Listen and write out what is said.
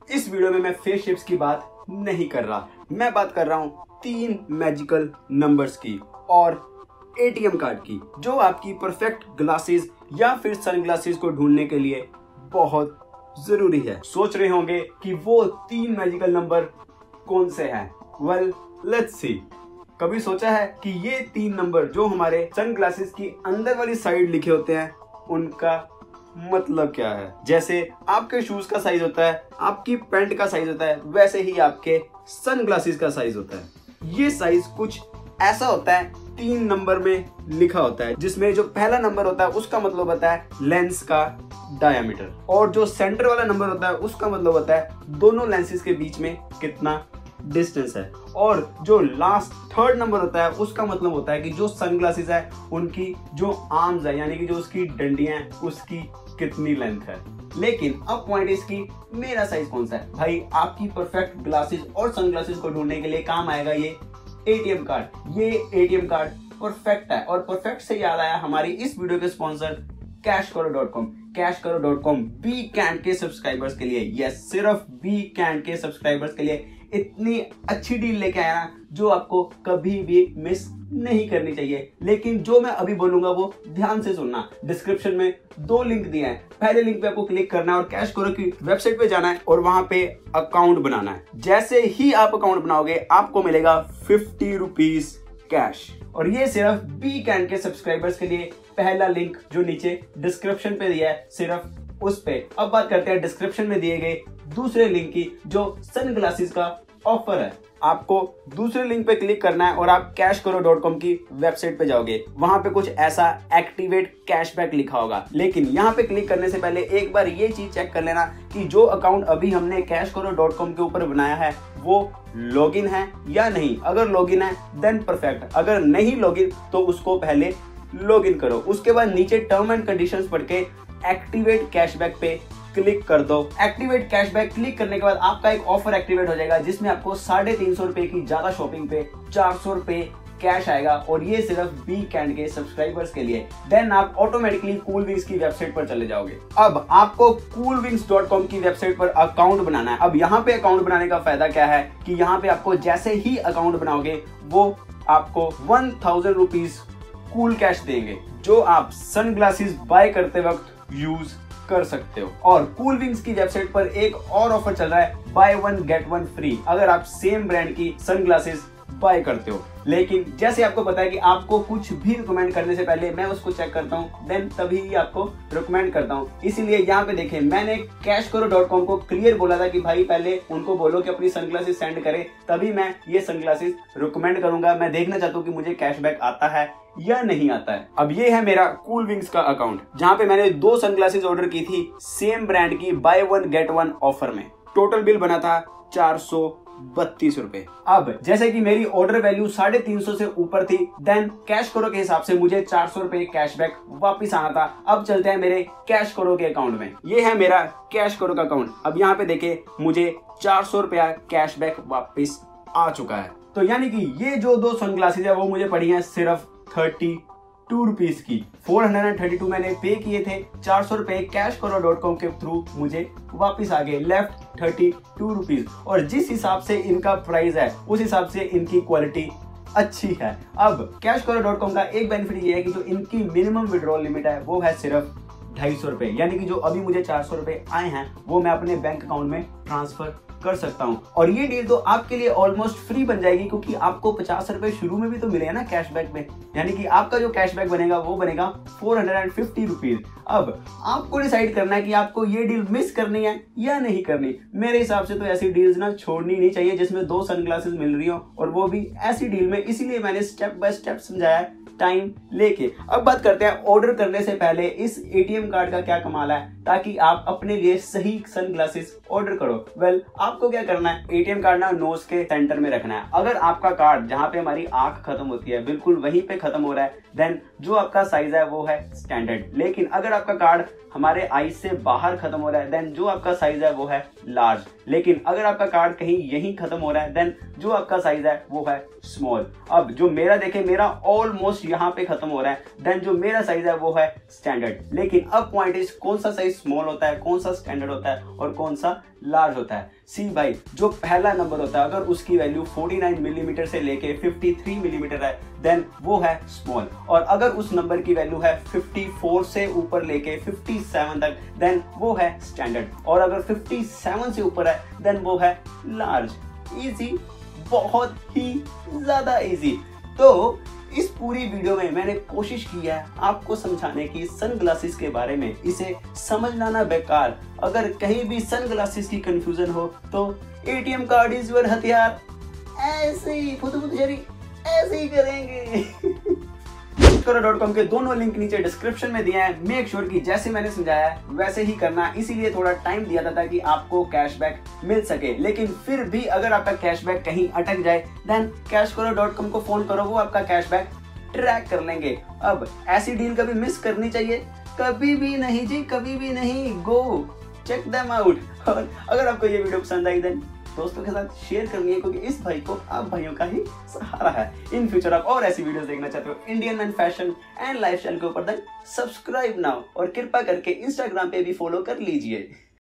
इस वीडियो में मैं फेस शेप्स की बात नहीं कर रहा, मैं बात कर रहा हूँ 3 मैजिकल नंबर्स की और एटीएम कार्ड की, जो आपकी परफेक्ट ग्लासेस या फिर सनग्लासेस को ढूंढने के लिए बहुत जरूरी है। सोच रहे होंगे कि वो 3 मैजिकल नंबर कौन से हैं? Well, let's see. कभी सोचा है कि ये 3 नंबर जो हमारे सनग्लासेस की अंदर वाली साइड लिखे होते हैं, उनका मतलब क्या है? जैसे आपके शूज का साइज होता है, आपकी पैंट का साइज होता है, वैसे ही आपके सनग्लासेस का साइज होता है। ये साइज कुछ ऐसा होता है, 3 नंबर में लिखा होता है, जिसमें जो पहला नंबर होता है उसका मतलब होता है लेंस का डायमीटर, और जो सेंटर वाला नंबर होता है उसका मतलब होता है दोनों लेंसेज के बीच में कितना डिस्टेंस है, और जो लास्ट थर्ड नंबर होता है उसका मतलब होता है कि जो सनग्लासेस है उनकी जो आर्म्स है, यानी कि जो उसकी डंडियां हैं, उसकी कितनी लेंथ है। लेकिन अब पॉइंट इसकी, मेरा साइज कौन सा है? भाई, आपकी परफेक्ट ग्लासेस और सनग्लासेस को ढूंढने के लिए काम आएगा ये एटीएम कार्ड। ये एटीएम कार्ड परफेक्ट है, और परफेक्ट से याद आया हमारी इस वीडियो के स्पॉन्सर cashkaro.com। cashkaro.com बी कैंट के सब्सक्राइबर्स के लिए, यस, सिर्फ बी कैंट के सब्सक्राइबर्स के लिए इतनी अच्छी डील लेके आया ना, जो आपको कभी भी मिस नहीं करनी चाहिए। लेकिन जो मैं अभी बोलूंगा वो ध्यान से सुनना। डिस्क्रिप्शन में 2 लिंक दिए हैं। पहले लिंक पे आपको क्लिक करना है और कैशकरो की वेबसाइट पे जाना है और वहां पे अकाउंट बनाना है। जैसे ही आप अकाउंट बनाओगे आपको मिलेगा 50 रुपीज कैश, और ये सिर्फ बी कैन के सब्सक्राइबर्स के लिए। पहला लिंक जो नीचे डिस्क्रिप्शन पे दिया है, सिर्फ उस पे। अब बात करते हैं डिस्क्रिप्शन में दिए गए दूसरे लिंक की, जो सनग्लासेस का ऑफर है। आपको दूसरे लिंक पे क्लिक करना है और आप cashkaro.com की वेबसाइट पे जाओगे। वहां पे कुछ ऐसा एक्टिवेट कैशबैक लिखा होगा, लेकिन यहाँ पे क्लिक करने से पहले एक बार ये चीज चेक कर लेना कि जो अकाउंट अभी हमने cashkaro.com के ऊपर बनाया है वो लॉगिन है या नहीं। अगर लॉगिन है देन परफेक्ट, अगर नहीं लॉगिन तो उसको पहले लॉगिन करो। उसके बाद नीचे टर्म एंड कंडीशंस पढ़ के एक्टिवेट कैशबैक पे क्लिक कर दो। एक्टिवेट कैशबैक क्लिक करने के बाद आपका एक ऑफर एक्टिवेट हो जाएगा, जिसमें आपको 350 रुपए की ज्यादा शॉपिंग पे 400 रुपए कैश आएगा, और ये सिर्फ बी कैंड के सब्सक्राइबर्स के लिए। देन आप ऑटोमेटिकली कूल विंग्स की वेबसाइट पर चले जाओगे। अब आपको coolwings.com की वेबसाइट पर अकाउंट बनाना है। अब यहाँ पे अकाउंट बनाने का फायदा क्या है कि यहाँ पे आपको जैसे ही अकाउंट बनाओगे वो आपको 1000 रुपीज कूल कैश देंगे, जो आप सनग्लासेस बाय करते वक्त यूज कर सकते हो। और कूल विंग्स की वेबसाइट पर एक और ऑफर चल रहा है, बाय 1 गेट 1 फ्री, अगर आप सेम ब्रांड की सनग्लासेस बाय करते हो। लेकिन जैसे आपको पता है कि आपको कुछ भी रिकमेंड करने से पहले मैं उसको चेक करता हूँ, देन तभी आपको रिकमेंड करता हूँ। इसीलिए यहाँ पे देखें, मैंने cashkaro.com को क्लियर बोला था कि भाई पहले उनको बोलो कि अपनी सनग्लासेस सेंड करें, तभी मैं ये सनग्लासेस रिकमेंड करूंगा। मैं देखना चाहता हूँ कि मुझे कैशबैक आता है या नहीं आता है। अब ये है मेरा कूल विंग्स का अकाउंट, जहाँ पे मैंने 2 सनग्लासेस ऑर्डर की थी सेम ब्रांड की बाय 1 गेट 1 ऑफर में। टोटल बिल बना था 432 रुपए। अब जैसे कि मेरी ऑर्डर वैल्यू 350 से ऊपर थी, देन कैशकरो के हिसाब से मुझे 400 रुपए कैशबैक वापस आना था। अब चलते हैं मेरे कैशकरो के अकाउंट में। ये है मेरा कैशकरो का अकाउंट। अब यहाँ पे देखे, मुझे 400 रुपया कैशबैक वापस आ चुका है। तो यानी कि ये जो 2 सनग्लासेस है वो मुझे पड़ी है सिर्फ 32 रुपीज की। 432 मैंने पे किए थे, 400 रुपए cashkaro.com के थ्रू मुझे वापस आ गए, लेफ्ट 32 रुपीज। और जिस हिसाब से इनका प्राइस है उस हिसाब से इनकी क्वालिटी अच्छी है। अब cashkaro.com का एक बेनिफिट ये है कि जो इनकी मिनिमम विड्रॉल लिमिट है वो है सिर्फ 250 रुपए, यानी कि जो अभी मुझे 400 रुपए आए हैं वो मैं अपने बैंक अकाउंट में ट्रांसफर कर सकता हूं। और ये डील तो आपके लिए ऑलमोस्ट फ्री बन जाएगी, क्योंकि आपको 50 रुपए शुरू में भी तो मिले हैं ना कैशबैक में, यानी कि आपका जो कैशबैक बनेगा वो बनेगा 450 रुपीज। अब आपको डिसाइड करना है कि आपको ये डील मिस करनी है या नहीं करनी। मेरे हिसाब से तो ऐसी डील्स ना छोड़नी नहीं चाहिए जिसमें 2 सनग्लासेस मिल रही हो, और वो भी ऐसी डील में। इसीलिए मैंने स्टेप बाय स्टेप समझाया टाइम लेके। अब बात करते हैं ऑर्डर करने से पहले इस एटीएम कार्ड का क्या कमाल है, ताकि आप अपने लिए सही सनग्लासेस ऑर्डर करो। वेल, आपको क्या करना है, एटीएम कार्ड ना नोज के सेंटर में रखना है। अगर आपका कार्ड जहां पे हमारी आंख खत्म होती है बिल्कुल वहीं पे खत्म हो रहा है, देन जो आपका साइज है वो है स्टैंडर्ड। लेकिन अगर आपका कार्ड हमारे आईज से बाहर खत्म हो रहा है, देन जो आपका साइज है वो है लार्ज। लेकिन अगर आपका कार्ड कहीं यहीं खत्म हो रहा है, देन जो आपका साइज है वो है स्मॉल। अब जो मेरा देखे, मेरा ऑलमोस्ट यहाँ पे खत्म हो रहा है, देन जो मेरा साइज है वो है स्टैंडर्ड। लेकिन अब पॉइंट इज कौन सा साइज स्मॉल होता है, कौन सा स्टैंडर्ड होता है और कौन सा लार्ज होता है। सी भाई, जो पहला नंबर होता है अगर उसकी वैल्यू 49 मिलीमीटर से लेके 53 मिलीमीटर है देन वो है स्मॉल, और अगर उस नंबर की वैल्यू है 54 से ऊपर लेके 57 तक देन वो है स्टैंडर्ड, और अगर 57 से ऊपर है देन वो है लार्ज। इजी, बहुत ही ज्यादा इजी। तो इस पूरी वीडियो में मैंने कोशिश की है आपको समझाने की सनग्लासेस के बारे में, इसे समझना ना बेकार। अगर कहीं भी सनग्लासेस की कंफ्यूजन हो तो एटीएम कार्ड इज योर हथियार। ऐसे ही फुदफुदजरी ऐसे ही करेंगे। Quora.com के दोनों लिंक नीचे डिस्क्रिप्शन में दिए हैं। मेक श्योर कि जैसे मैंने समझाया है वैसे ही करना, इसीलिए थोड़ा टाइम दिया था ताकि आपको कैशबैक मिल सके। लेकिन फिर भी अगर आपका कैशबैक कहीं अटक जाए देन Quora.com को फोन करो, वो आपका कैशबैक ट्रैक कर लेंगे। अब ऐसी डील कभी मिस करनी चाहिए? कभी भी नहीं जी, कभी भी नहीं। Go check them out. और अगर आपको ये वीडियो पसंद आई देन दोस्तों के साथ शेयर करनी है, क्योंकि इस भाई को आप भाइयों का ही सहारा है। इन फ्यूचर आप और ऐसी वीडियोस देखना चाहते हो Indian man fashion and lifestyle के ऊपर, देन सब्सक्राइब नाउ, और कृपा करके इंस्टाग्राम पे भी फॉलो कर लीजिए।